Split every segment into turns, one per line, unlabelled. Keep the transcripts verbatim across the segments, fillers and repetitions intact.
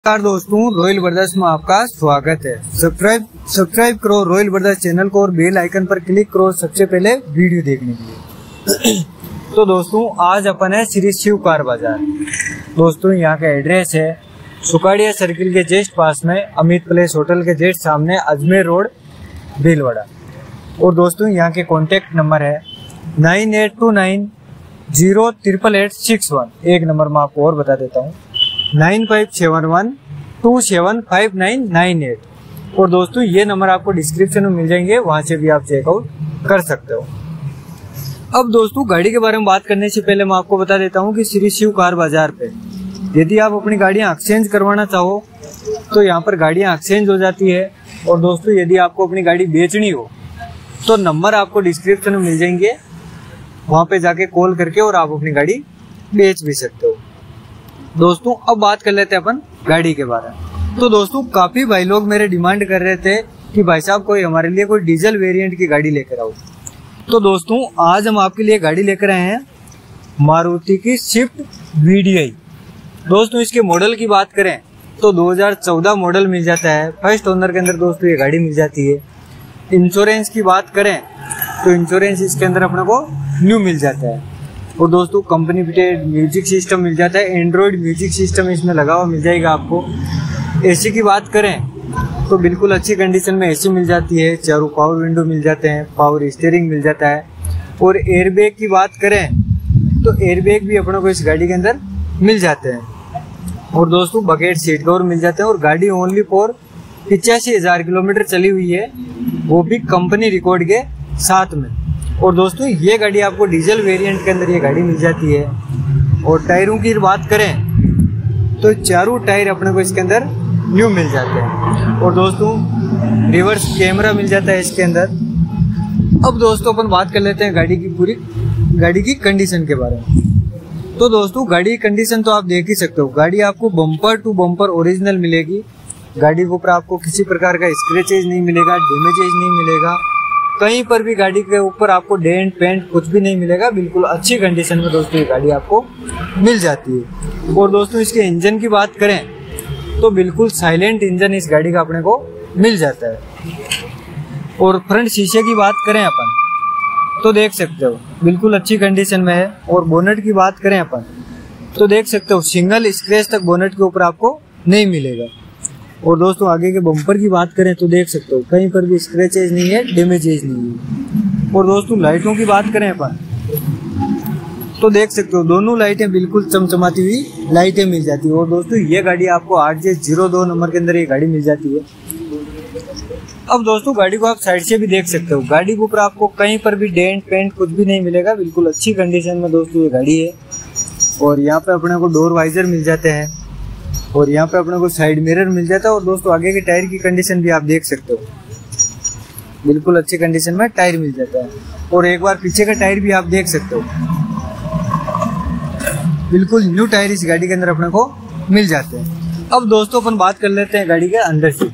नमस्कार दोस्तों, royal brothers में आपका स्वागत है। सब्सक्राइब सब्सक्राइब करो रॉयल ब्रदर्स चैनल को और बेल आइकन पर क्लिक करो सबसे पहले वीडियो देखने के लिए। तो दोस्तों आज अपन है श्री शिव कार बाजार। दोस्तों यहाँ का एड्रेस है सुकाड़िया सर्किल के जस्ट पास में अमित प्लेस होटल के जस्ट सामने अजमेर रोड भीलवाड़ा। और दोस्तों यहाँ के कॉन्टेक्ट नंबर है nine eight two nine zero triple eight six one. एक नंबर में आपको और बता देता हूँ nine five seven one two seven five nine nine eight. और दोस्तों ये नंबर आपको डिस्क्रिप्शन में मिल जाएंगे, वहां से भी आप चेकआउट कर सकते हो। अब दोस्तों गाड़ी के बारे में बात करने से पहले मैं आपको बता देता हूं कि श्री शिव कार बाजार पे यदि आप अपनी गाड़ियां एक्सचेंज करवाना चाहो तो यहाँ पर गाड़ियां एक्सचेंज हो जाती है। और दोस्तों यदि आपको अपनी गाड़ी बेचनी हो तो नंबर आपको डिस्क्रिप्शन में मिल जाएंगे, वहां पे जाके कॉल करके और आप अपनी गाड़ी बेच भी सकते हो। दोस्तों अब बात कर लेते हैं अपन गाड़ी के बारे में। तो दोस्तों काफी भाई लोग मेरे डिमांड कर रहे थे कि भाई साहब कोई हमारे लिए कोई डीजल वेरिएंट की गाड़ी लेकर आओ। तो दोस्तों आज हम आपके लिए गाड़ी लेकर आए हैं मारुति की स्विफ्ट वीडीआई। दोस्तों इसके मॉडल की बात करें तो दो हज़ार चौदह मॉडल मिल जाता है, फर्स्ट ओनर के अंदर दोस्तों ये गाड़ी मिल जाती है। इंश्योरेंस की बात करें तो इंश्योरेंस इसके अंदर अपने को न्यू मिल जाता है। और दोस्तों कंपनी फिटेड म्यूजिक सिस्टम मिल जाता है, एंड्रॉयड म्यूजिक सिस्टम इसमें लगा हुआ मिल जाएगा आपको। एसी की बात करें तो बिल्कुल अच्छी कंडीशन में एसी मिल जाती है, चारों पावर विंडो मिल जाते हैं, पावर स्टीयरिंग मिल जाता है। और एयरबैग की बात करें तो एयरबैग भी अपनों को इस गाड़ी के अंदर मिल जाते हैं। और दोस्तों बकेट सीट कवर मिल जाते हैं। और गाड़ी ओनली फॉर पिचासी हजार किलोमीटर चली हुई है, वो भी कंपनी रिकॉर्ड के साथ में। और दोस्तों ये गाड़ी आपको डीजल वेरिएंट के अंदर ये गाड़ी मिल जाती है। और टायरों की बात करें तो चारों टायर अपने को इसके अंदर न्यू मिल जाते हैं। और दोस्तों रिवर्स कैमरा मिल जाता है इसके अंदर। अब दोस्तों अपन बात कर लेते हैं गाड़ी की पूरी गाड़ी की कंडीशन के बारे में। तो दोस्तों गाड़ी की कंडीशन तो आप देख ही सकते हो, गाड़ी आपको बम्पर टू बम्पर ओरिजिनल मिलेगी। गाड़ी के ऊपर आपको किसी प्रकार का स्क्रैचेज नहीं मिलेगा, डैमेजेज नहीं मिलेगा, कहीं पर भी गाड़ी के ऊपर आपको डेंट पेंट कुछ भी नहीं मिलेगा। बिल्कुल अच्छी कंडीशन में दोस्तों ये गाड़ी आपको मिल जाती है। और दोस्तों इसके इंजन की बात करें तो बिल्कुल साइलेंट इंजन इस गाड़ी का अपने को मिल जाता है। और फ्रंट शीशे की बात करें अपन तो देख सकते हो बिल्कुल अच्छी कंडीशन में है। और बोनेट की बात करें अपन तो देख सकते हो सिंगल स्क्रैच तक बोनेट के ऊपर आपको नहीं मिलेगा। और दोस्तों आगे के बम्पर की बात करें तो देख सकते हो कहीं पर भी स्क्रैचेज नहीं है, डैमेजेज नहीं है। और दोस्तों लाइटों की बात करें अपन तो देख सकते हो दोनों लाइटें बिल्कुल चमचमाती हुई लाइटें मिल जाती है। और दोस्तों ये गाड़ी आपको आठ जे जीरो दो नंबर के अंदर ये गाड़ी मिल जाती है। अब दोस्तों गाड़ी को आप साइड से भी देख सकते हो, गाड़ी के ऊपर आपको कहीं पर भी डेंट पेंट कुछ भी नहीं मिलेगा। बिल्कुल अच्छी कंडीशन में दोस्तों ये गाड़ी है। और यहाँ पे अपने को डोर वाइजर मिल जाते हैं। और यहाँ पे अपने को साइड मिरर मिल जाता है। और दोस्तों आगे के टायर की कंडीशन भी आप देख सकते हो, बिल्कुल अच्छी कंडीशन में टायर मिल जाता है। और एक बार पीछे का टायर भी आप देख सकते हो, बिल्कुल न्यू टायर इस गाड़ी के अंदर अपने को मिल जाते हैं। अब दोस्तों अपन बात कर लेते हैं गाड़ी के अंदर से।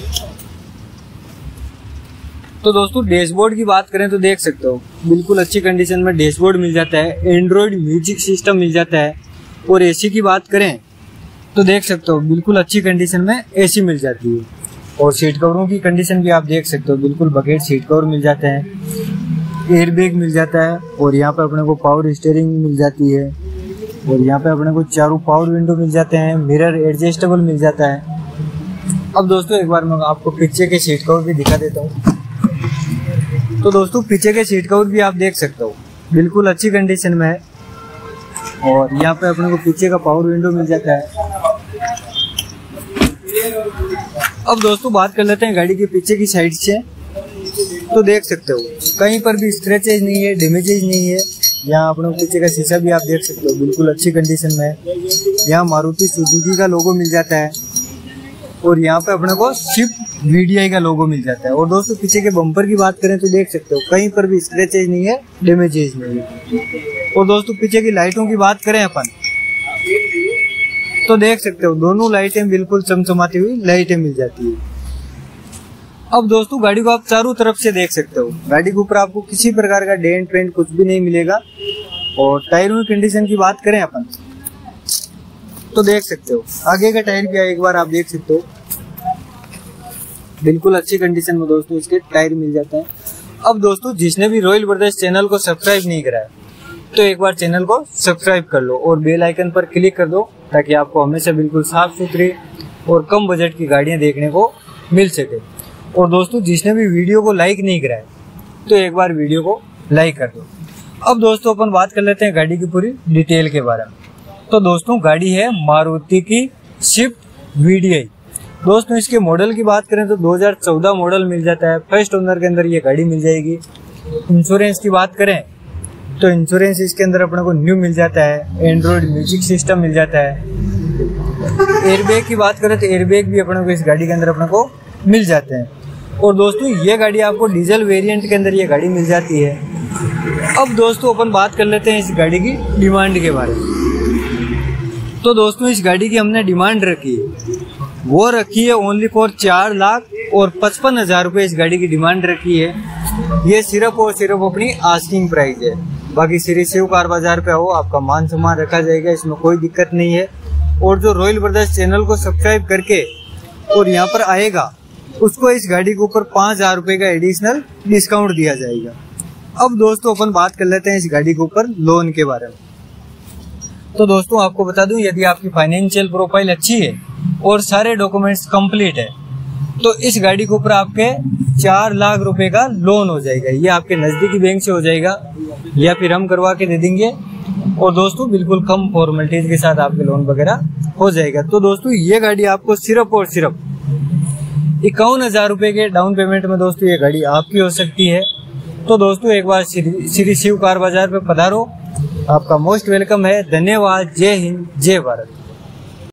तो दोस्तों डैशबोर्ड की बात करें तो देख सकते हो बिल्कुल अच्छी कंडीशन में डैशबोर्ड मिल जाता है, एंड्रॉयड म्यूजिक सिस्टम मिल जाता है। और एसी की बात करें तो देख सकते हो बिल्कुल अच्छी कंडीशन में एसी मिल जाती है। और सीट कवरों की कंडीशन भी आप देख सकते हो, बिल्कुल बकेट सीट कवर मिल जाते हैं, एयरबैग मिल जाता है। और यहाँ पे अपने को पावर स्टीयरिंग मिल जाती है। और यहाँ पे अपने को चारों पावर विंडो मिल जाते हैं, मिरर एडजस्टेबल मिल जाता है। अब दोस्तों एक बार मैं आपको पीछे के सीट कवर भी दिखा देता हूँ। तो दोस्तों पीछे के सीट कवर भी आप देख सकते हो बिल्कुल अच्छी कंडीशन में है। और यहाँ पे अपने को पीछे का पावर विंडो मिल जाता है। अब दोस्तों बात कर लेते हैं गाड़ी के पीछे की साइड से। तो देख सकते हो कहीं पर भी स्क्रैचेज नहीं है, डैमेजेज नहीं है। यहाँ अपने को पीछे का शीशा भी आप देख सकते हो बिल्कुल अच्छी कंडीशन में है। यहाँ मारुति सुजुकी का लोगो मिल जाता है। और यहाँ पे अपने को स्विफ्ट वीडीआई का लोगो मिल जाता है। और दोस्तों पीछे के बम्पर की बात करें तो देख सकते हो कहीं पर भी स्क्रैचेज नहीं है, डैमेजेज नहीं है। और दोस्तों पीछे की लाइटों की बात करें अपन तो देख सकते हो दोनों लाइटें बिल्कुल चमचमाती हुई लाइटें मिल जाती है। अब दोस्तों गाड़ी को आप चारों तरफ से देख सकते हो, गाड़ी के ऊपर आपको किसी प्रकार का डेंट पेंट कुछ भी नहीं मिलेगा। और टायरों की कंडीशन की बात करें अपन तो देख सकते हो आगे का टायर भी एक बार आप देख सकते हो, बिल्कुल अच्छी कंडीशन में दोस्तों इसके टायर मिल जाते हैं। अब दोस्तों जिसने भी रॉयल ब्रदर्स चैनल को सब्सक्राइब नहीं करा है तो एक बार चैनल को सब्सक्राइब कर लो और बेल आइकन पर क्लिक कर दो, ताकि आपको हमेशा बिल्कुल साफ सुथरी और कम बजट की गाड़ियां देखने को मिल सके। और दोस्तों जिसने भी वीडियो को लाइक नहीं करा है तो एक बार वीडियो को लाइक कर दो। अब दोस्तों अपन बात कर लेते हैं गाड़ी की पूरी डिटेल के बारे में। तो दोस्तों गाड़ी है मारुति की स्विफ्ट वी डी आई। दोस्तों इसके मॉडल की बात करें तो दो हज़ार चौदह मॉडल मिल जाता है, फर्स्ट ओनर के अंदर ये गाड़ी मिल जाएगी। इंश्योरेंस की बात करें तो इंश्योरेंस इसके अंदर अपने को न्यू मिल जाता है, एंड्रॉइड म्यूजिक सिस्टम मिल जाता है। एयरबैग की बात करें तो एयरबैग भी अपने को इस गाड़ी के अंदर अपने को मिल जाते हैं। और दोस्तों ये गाड़ी आपको डीजल वेरिएंट के अंदर ये गाड़ी मिल जाती है। अब दोस्तों अपन बात कर लेते हैं इस गाड़ी की डिमांड के बारे में। तो दोस्तों इस गाड़ी की हमने डिमांड रखी है, वो रखी है ओनली फॉर चार लाख और पचपन हजार रुपये इस गाड़ी की डिमांड रखी है। ये सिर्फ और सिर्फ अपनी आस्किंग प्राइस है। बाकी श्री शिव कार बाजार पे हो आपका मान सम्मान रखा जाएगा, इसमें कोई दिक्कत नहीं है। और जो रॉयल ब्रदर्स चैनल को सब्सक्राइब करके और यहाँ पर आएगा उसको इस गाड़ी के ऊपर पाँच हजार रुपये का एडिशनल डिस्काउंट दिया जाएगा। अब दोस्तों अपन बात कर लेते हैं इस गाड़ी के ऊपर लोन के बारे में। तो दोस्तों आपको बता दूं, यदि आपकी फाइनेंशियल प्रोफाइल अच्छी है और सारे डॉक्यूमेंट्स कंप्लीट है तो इस गाड़ी के ऊपर आपके चार लाख रुपए का लोन हो जाएगा। ये आपके नजदीकी बैंक से हो जाएगा या फिर हम करवा के दे देंगे। और दोस्तों बिल्कुल कम फॉर्मेलिटीज के साथ आपके लोन वगैरह हो जाएगा। तो दोस्तों ये गाड़ी आपको सिर्फ और सिर्फ इक्यावन हजार रुपए के डाउन पेमेंट में दोस्तों ये गाड़ी आपकी हो सकती है। तो दोस्तों एक बार श्री शिव कार बाजार पे पधारो, आपका मोस्ट वेलकम है। धन्यवाद। जय हिंद, जय भारत।